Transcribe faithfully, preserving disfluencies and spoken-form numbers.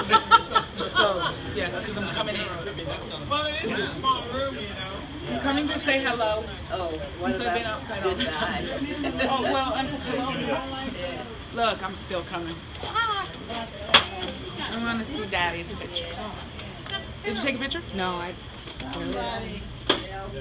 So, yes, because I'm coming in. Well, it is a small room, you know. I'm coming to say hello. Oh, what Since I've been outside all the time. Oh, well, I'm, hello. Yeah. Look, I'm still coming. I want to see Daddy's picture. Did you take a picture? No, I. Somebody help